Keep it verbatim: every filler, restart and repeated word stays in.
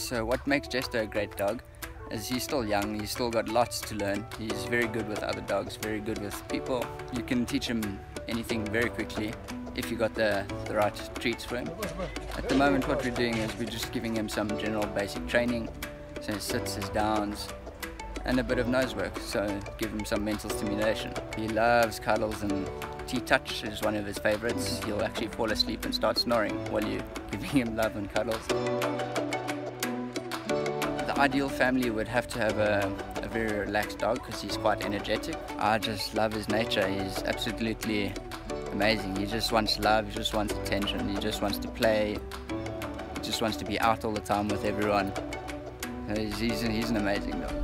So what makes Jester a great dog is he's still young, he's still got lots to learn. He's very good with other dogs, very good with people. You can teach him anything very quickly if you got the, the right treats for him. At the moment what we're doing is we're just giving him some general basic training, so his sits, his downs, and a bit of nose work, so give him some mental stimulation. He loves cuddles, and T-touch is one of his favorites. He'll actually fall asleep and start snoring while you're giving him love and cuddles. The ideal family would have to have a, a very relaxed dog because he's quite energetic. I just love his nature. He's absolutely amazing. He just wants love, he just wants attention, he just wants to play, he just wants to be out all the time with everyone. He's, he's, he's an amazing dog.